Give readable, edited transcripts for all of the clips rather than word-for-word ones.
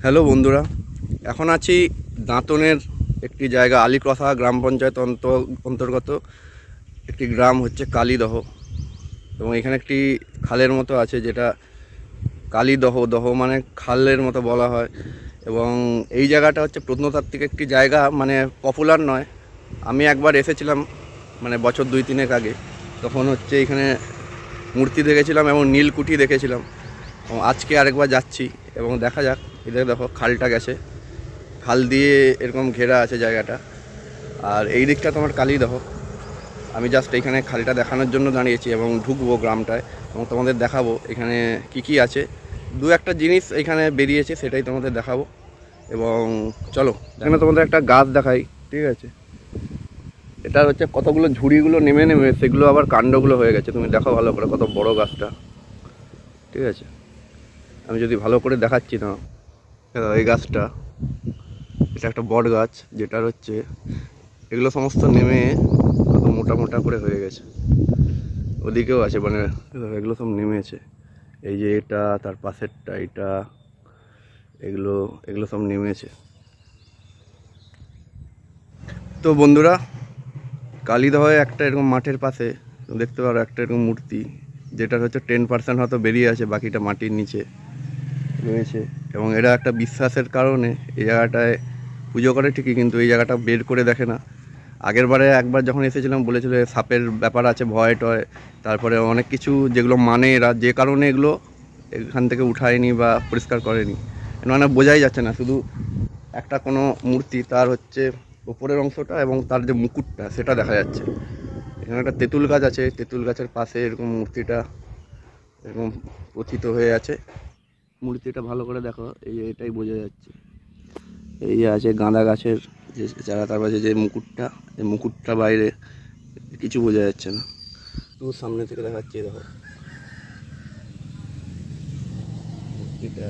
Hello বন্ধুরা, এখন আছি দাঁতনের একটি জায়গা, আলীকসা গ্রাম পঞ্চায়েত অন্তর্গত একটি গ্রাম হচ্ছে কালীদহ। এবং এখানে একটি খালের মতো আছে, যেটা কালীদহ, দহ মানে খালের মতো বলা হয়। এবং এই জায়গাটা হচ্ছে প্রত্নতাত্ত্বিক একটি জায়গা, মানে পপুলার নয়। আমি একবার এসেছিলাম, মানে বছর 2-3 আগে। তখন হচ্ছে এখানে মূর্তি দেখেছিলাম এবং নীলকুঠি দেখেছিলাম। এবং আজকে আরেকবার যাচ্ছি এবং দেখা যাক। এদের দেখো খালটা গেছে, খাল দিয়ে এরকম ঘেরা আছে জায়গাটা। আর এই দিকটা তোমার কালীদহ। আমি জাস্ট এখানে খালটা দেখানোর জন্য দাঁড়িয়েছি এবং ঢুকবো গ্রামটায় এবং তোমাদের দেখাবো এখানে কি আছে। দু একটা জিনিস এখানে বেরিয়েছে, সেটাই তোমাদের দেখাবো। এবং চলো, এখানে তোমাদের একটা গাছ দেখাই, ঠিক আছে? এটা হচ্ছে কতগুলো ঝুড়িগুলো নেমে নেমে সেগুলো আবার কাণ্ডগুলো হয়ে গেছে। তুমি দেখো ভালো করে কত বড় গাছটা, ঠিক আছে? আমি যদি ভালো করে দেখাচ্ছি না, এই গাছটা, এটা একটা বট গাছ, যেটার হচ্ছে এগুলো সমস্ত নেমে কত মোটা মোটা করে হয়ে গেছে। ওদিকেও আছে, মানে এগুলো সব নেমেছে। এই যে এটা, তার পাশেরটা, এটা, এগুলো এগুলো সব নেমেছে। তো বন্ধুরা, কালীদহে একটা এরকম মাঠের পাশে দেখতে পারো একটা এরকম মূর্তি, যেটার হচ্ছে 10% হয়তো বেরিয়ে আছে, বাকিটা মাটির নিচে রয়েছে। এবং এরা একটা বিশ্বাসের কারণে এই জায়গাটায় পুজো করে ঠিকই, কিন্তু এই জায়গাটা বের করে দেখে না। আগের বারে একবার যখন এসেছিলাম বলেছিল সাপের ব্যাপার আছে, ভয় টয়, তারপরে অনেক কিছু যেগুলো মানে এরা, যে কারণে এগুলো এখান থেকে উঠায়নি বা পরিষ্কার করেনি। মানে বোঝাই যাচ্ছে না, শুধু একটা কোনো মূর্তি, তার হচ্ছে উপরের অংশটা এবং তার যে মুকুটটা সেটা দেখা যাচ্ছে। এখানে একটা তেঁতুল গাছ আছে, তেঁতুল গাছের পাশে এরকম মূর্তিটা এরকম পতিত হয়ে আছে। মূর্তিটা ভালো করে দেখো, এই যে এটাই বোঝা যাচ্ছে। এই যে আছে গাঁদা গাছের যে চারা, তার পাশে যে মুকুটটা, এই মুকুটটা বাইরে কিছু বোঝা যাচ্ছে না। তো সামনে থেকে দেখাচ্ছি, দেখো মূর্তিটা,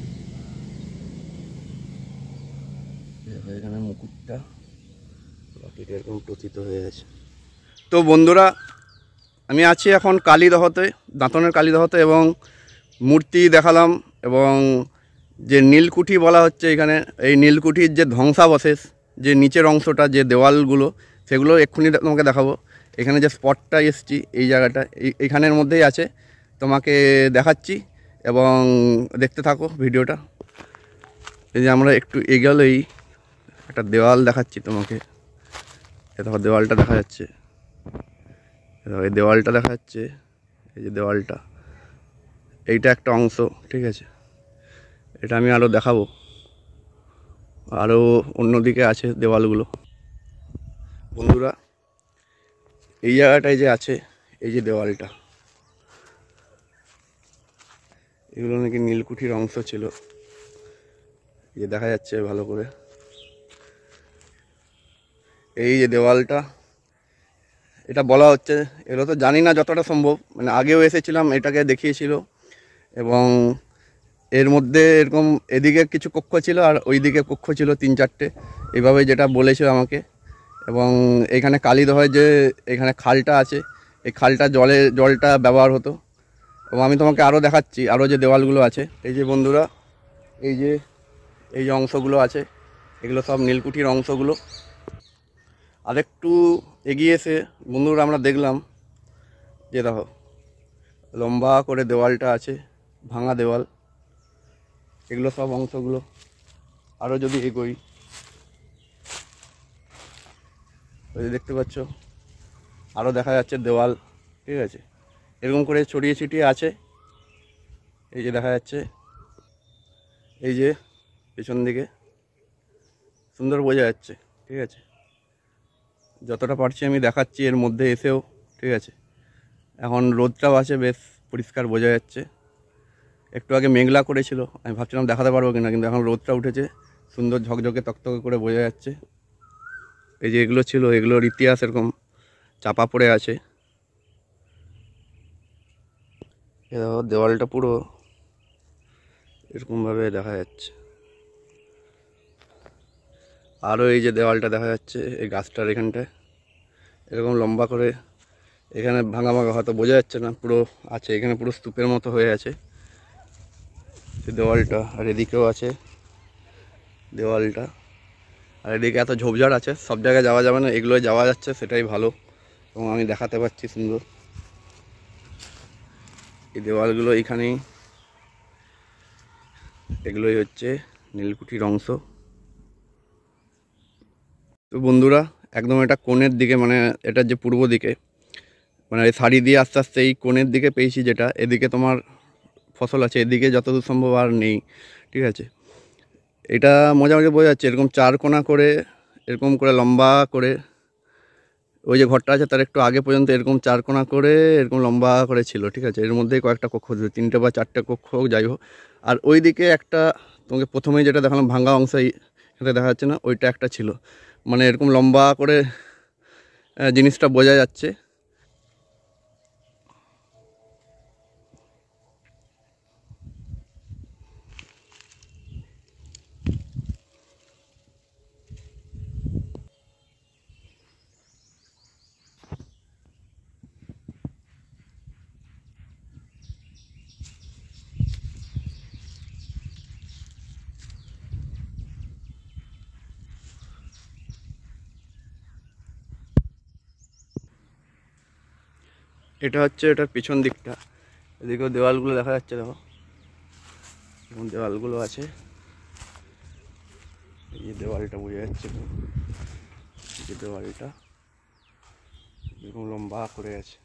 এখানে মুকুটটা, বাকিটা এরকম পতিত হয়ে আছে। তো বন্ধুরা, আমি আছি এখন কালীদহতে, দাঁতনের কালীদহতে, এবং মূর্তি দেখালাম। এবং যে নীলকুঠি বলা হচ্ছে এখানে, এই নীলকুঠির যে ধ্বংসাবশেষ, যে নিচের অংশটা, যে দেওয়ালগুলো, সেগুলো এক্ষুনি তোমাকে দেখাবো। এখানে যে স্পটটা এসছি, এই জায়গাটা এইখানের মধ্যেই আছে, তোমাকে দেখাচ্ছি এবং দেখতে থাকো ভিডিওটা। এই যে আমরা একটু এগোলেই একটা দেওয়াল দেখাচ্ছি তোমাকে। দেখো দেওয়ালটা দেখা যাচ্ছে, এই দেওয়ালটা দেখা যাচ্ছে, এই যে দেওয়ালটা, এইটা একটা অংশ, ঠিক আছে? এটা আমি আরও দেখাবো, আরও অন্যদিকে আছে দেওয়ালগুলো। বন্ধুরা, এই জায়গাটায় যে আছে, এই যে দেওয়ালটা, এগুলো নাকি নীলকুঠির অংশ ছিল। এই যে দেখা যাচ্ছে ভালো করে, এই যে দেওয়ালটা, এটা বলা হচ্ছে, এগুলো তো জানি না যতটা সম্ভব, মানে আগেও এসেছিলাম, এটাকে দেখিয়েছিল। এবং এর মধ্যে এরকম এদিকে কিছু কক্ষ ছিল আর ওইদিকে কক্ষ ছিল 3-4টে, এইভাবে যেটা বলেছিল আমাকে। এবং এখানে কালীদহে যে এখানে খালটা আছে, এই খালটা জলটা ব্যবহার হতো। এবং আমি তোমাকে আরও দেখাচ্ছি, আরও যে দেওয়ালগুলো আছে। এই যে বন্ধুরা, এই যে অংশগুলো আছে, এগুলো সব নীলকুঠির অংশগুলো। আরেকটু এগিয়ে এসে বন্ধুরা আমরা দেখলাম যে দেখো লম্বা করে দেওয়ালটা আছে, ভাঙা দেওয়াল, এগুলো সব অংশগুলো। আরও যদি এগোই, ওই যে দেখতে পাচ্ছ, আরও দেখা যাচ্ছে দেওয়াল, ঠিক আছে? এরকম করে ছড়িয়ে ছিটিয়ে আছে। এই যে দেখা যাচ্ছে, এই যে পেছন দিকে সুন্দর বোঝা যাচ্ছে, ঠিক আছে? যতটা পারছি আমি দেখাচ্ছি এর মধ্যে এসেও, ঠিক আছে? এখন রোদটাও আছে, বেশ পরিষ্কার বোঝা যাচ্ছে। একটু আগে মেঘলা করেছিল, আমি ভাবছিলাম দেখাতে পারবো কিনা, কিন্তু এখন রোদটা উঠেছে, সুন্দর ঝকঝকে তকতকে করে বোঝা যাচ্ছে। এই যে এগুলো ছিল, এগুলোর ইতিহাস এরকম চাপা পড়ে আছে। এ দেখো দেওয়ালটা পুরো এরকমভাবে দেখা যাচ্ছে। আরও এই যে দেওয়ালটা দেখা যাচ্ছে, এই গাছটার এখানটায় এরকম লম্বা করে, এখানে ভাঙা ভাঙা হয়তো বোঝা যাচ্ছে না, পুরো আছে এখানে, পুরো স্তূপের মতো হয়ে আছে সেই দেওয়ালটা। আর এদিকেও আছে, দেওয়ালটা। আর এদিকে এত ঝোপঝাড় আছে, সব জায়গায় যাওয়া যাবে না, এগুলোয় যাওয়া যাচ্ছে সেটাই ভালো, এবং আমি দেখাতে পাচ্ছি সুন্দর। এই দেওয়ালগুলো এইখানেই, এগুলোই হচ্ছে নীলকুঠির অংশ। তো বন্ধুরা, একদম এটা কোণের দিকে, মানে এটা যে পূর্ব দিকে, মানে এই শাড়ি দিয়ে আস্তে আস্তে এই কোণের দিকে পেয়েছি, যেটা এদিকে তোমার ফসল আছে, এদিকে যতদূর সম্ভব আর নেই। ঠিক আছে, এটা মোটামুটি বোঝা যাচ্ছে এরকম 4 কোণা করে, এরকম করে লম্বা করে, ওই যে ঘরটা আছে তার একটু আগে পর্যন্ত এরকম 4 কোণা করে এরকম লম্বা করে ছিল। ঠিক আছে, এর মধ্যেই কয়েকটা কক্ষ, 3টে বা 4টে কক্ষ যাই হোক। আর ওই দিকে একটা, তোমাকে প্রথমেই যেটা দেখালাম ভাঙা অংশ, এখানে দেখা যাচ্ছে না, ওইটা একটা ছিল, মানে এরকম লম্বা করে জিনিসটা বোঝা যাচ্ছে। এটা হচ্ছে এটার পিছন দিকটা, এদিকেও দেওয়ালগুলো দেখা যাচ্ছে, দেখো এবং দেওয়ালগুলো আছে, এই যে দেওয়ালটা বোঝা যাচ্ছে, এই যে দেওয়ালটা এরকম লম্বা করে আছে।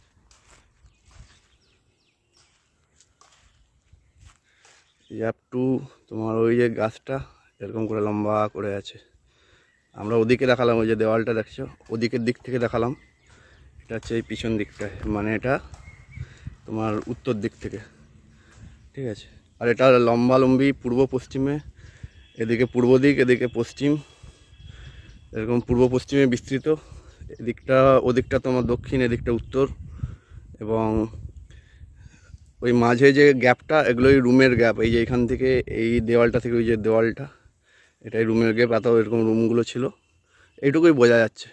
এই আপ টু তোমার ওই যে গাছটা এরকম করে লম্বা করে আছে। আমরা ওদিকে দেখালাম, ওই যে দেওয়ালটা দেখছো ওদিকের দিক থেকে দেখালাম, এটা হচ্ছে এই পিছন দিকটায়, মানে এটা তোমার উত্তর দিক থেকে। ঠিক আছে, আর এটা লম্বালম্বি পূর্ব পশ্চিমে, এদিকে পূর্ব দিক, এদিকে পশ্চিম, এরকম পূর্ব পশ্চিমে বিস্তৃত। এদিকটা, ওদিকটা তোমার দক্ষিণ, এদিকটা উত্তর, এবং ওই মাঝে যে গ্যাপটা, এগুলোই রুমের গ্যাপ। এই যে এখান থেকে এই দেওয়ালটা থেকে ওই যে দেওয়ালটা, এটাই রুমের গ্যাপ, এত এরকম রুমগুলো ছিল, এইটুকুই বোঝা যাচ্ছে।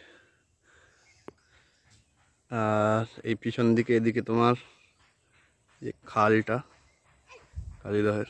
আর এই পিছন দিকে এদিকে তোমার যে খালটা, কালীদহের,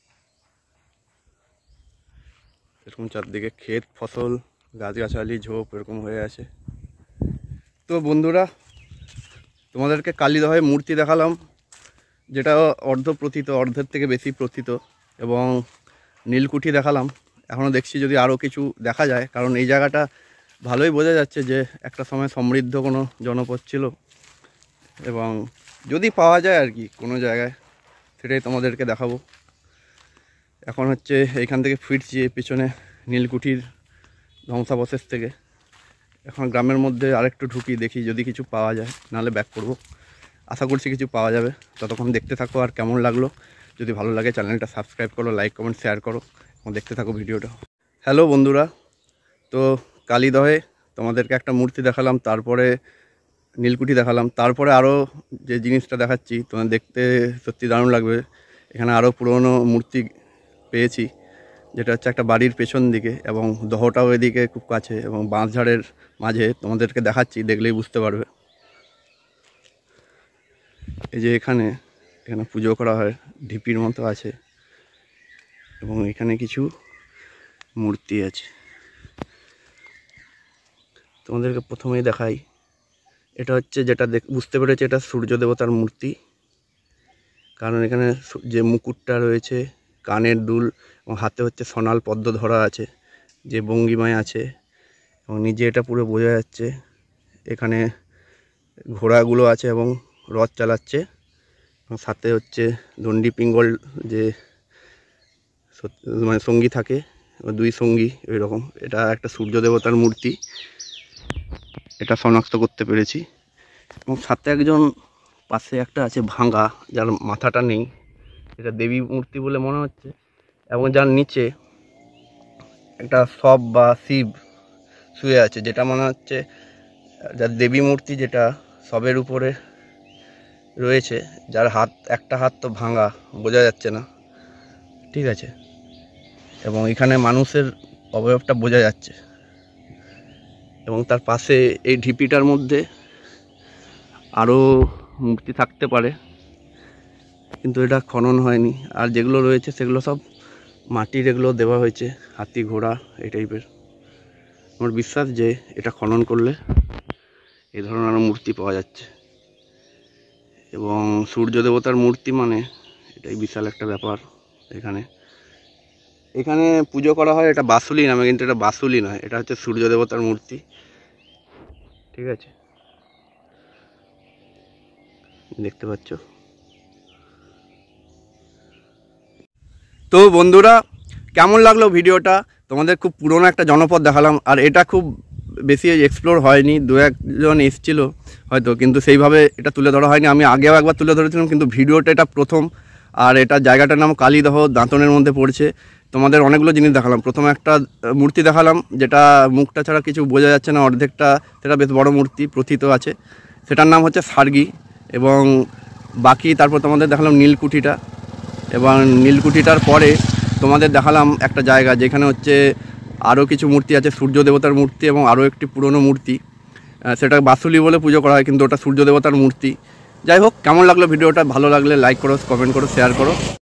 এরকম চারদিকে ক্ষেত ফসল, গাছগাছালি, ঝোপ এরকম হয়ে আছে। তো বন্ধুরা, তোমাদেরকে কালীদহে মূর্তি দেখালাম, যেটা অর্ধ প্রথিত, অর্ধের থেকে বেশি প্রথিত, এবং নীলকুঠি দেখালাম। এখনও দেখছি যদি আরও কিছু দেখা যায়, কারণ এই জায়গাটা ভালোই বোঝা যাচ্ছে যে একটা সময় সমৃদ্ধ কোনো জনপদ ছিল, এবং যদি পাওয়া যায় আর কি কোনো জায়গায়, সেটাই তোমাদেরকে দেখাবো। এখন হচ্ছে এইখান থেকে ফিরছি, পিছনে নীলকুঠির ধ্বংসাবশেষ থেকে। এখন গ্রামের মধ্যে আরেকটু ঢুকি, দেখি যদি কিছু পাওয়া যায়, নাহলে ব্যাক করব। আশা করছি কিছু পাওয়া যাবে। ততক্ষণ দেখতে থাকো, আর কেমন লাগলো যদি ভালো লাগে চ্যানেলটা সাবস্ক্রাইব করো, লাইক কমেন্ট শেয়ার করো, এবং দেখতে থাকো ভিডিওটা। হ্যালো বন্ধুরা, তো কালীদহে তোমাদেরকে একটা মূর্তি দেখালাম, তারপরে নীলকুঠি দেখালাম, তারপরে আরও যে জিনিসটা দেখাচ্ছি তোমাদের দেখতে সত্যি দারুণ লাগবে। এখানে আরও পুরনো মূর্তি পেয়েছি, যেটা হচ্ছে একটা বাড়ির পেছন দিকে, এবং দহটাও এদিকে খুব কাছে, এবং বাঁশঝাড়ের মাঝে। তোমাদেরকে দেখাচ্ছি, দেখলেই বুঝতে পারবে। এই যে এখানে পুজো করা হয়, ঢিপির মতো আছে, এবং এখানে কিছু মূর্তি আছে। তোমাদেরকে প্রথমেই দেখাই, এটা হচ্ছে যেটা বুঝতে পেরেছে, এটা সূর্য দেবতার মূর্তি, কারণ এখানে যে মুকুটটা রয়েছে, কানের দুল, এবং হাতে হচ্ছে সোনাল পদ্ম ধরা আছে, যে ভঙ্গিমায় আছে, এবং নিজে এটা পুরো বোঝা যাচ্ছে। এখানে ঘোড়াগুলো আছে এবং রথ চালাচ্ছে, এবং সাথে হচ্ছে দণ্ডি পিঙ্গল, যে মানে সঙ্গী থাকে, দুই সঙ্গী ওই রকম। এটা একটা সূর্য দেবতার মূর্তি, এটা শনাক্ত করতে পেরেছি। এবং সাথে একজন পাশে একটা আছে ভাঙা, যার মাথাটা নেই, এটা দেবী মূর্তি বলে মনে হচ্ছে। এবং যার নিচে একটা সব বা শিব শুয়ে আছে, যেটা মনে হচ্ছে যার দেবী মূর্তি, যেটা সবের উপরে রয়েছে, যার হাত, একটা হাত তো ভাঙা, বোঝা যাচ্ছে না। ঠিক আছে, এবং এখানে মানুষের অবয়বটা বোঝা যাচ্ছে, এবং তার পাশে এই ঢিপিটার মধ্যে আরও মূর্তি থাকতে পারে, কিন্তু এটা খনন হয়নি। আর যেগুলো রয়েছে সেগুলো সব মাটির এগুলো দেওয়া হয়েছে, হাতি ঘোড়া এই টাইপের। আমার বিশ্বাস যে এটা খনন করলে এই ধরনের আরও মূর্তি পাওয়া যাচ্ছে। এবং সূর্য দেবতার মূর্তি মানে এটাই বিশাল একটা ব্যাপার। এখানে পুজো করা হয়, এটা বাসুলি নামে, কিন্তু এটা বাসুলি নয়, এটা হচ্ছে সূর্য দেবতার মূর্তি। ঠিক আছে, দেখতে পাচ্ছ। তো বন্ধুরা, কেমন লাগলো ভিডিওটা? তোমাদের খুব পুরনো একটা জনপদ দেখালাম, আর এটা খুব বেশি এক্সপ্লোর হয়নি, দু একজন এসেছিলো হয়তো, কিন্তু সেইভাবে এটা তুলে ধরা হয়নি। আমি আগেও একবার তুলে ধরেছিলাম, কিন্তু ভিডিওটা এটা প্রথম। আর এটা জায়গাটার নাম কালীদহ, দাঁতনের মধ্যে পড়ছে। তোমাদের অনেকগুলো জিনিস দেখালাম। প্রথমে একটা মূর্তি দেখালাম, যেটা মুখটা ছাড়া কিছু বোঝা যাচ্ছে না, অর্ধেকটা, সেটা বেশ বড় মূর্তি, প্রথিত আছে, সেটার নাম হচ্ছে সার্গি। এবং বাকি তারপর তোমাদের দেখালাম নীলকুঠিটা, এবং নীলকুঠিটার পরে তোমাদের দেখালাম একটা জায়গা যেখানে হচ্ছে আরও কিছু মূর্তি আছে, সূর্য দেবতার মূর্তি এবং আরও একটি পুরনো মূর্তি, সেটা বাসুলি বলে পুজো করা হয়, কিন্তু ওটা সূর্য দেবতার মূর্তি। যাই হোক, কেমন লাগলো ভিডিওটা? ভালো লাগলে লাইক করো, কমেন্ট করো, শেয়ার করো।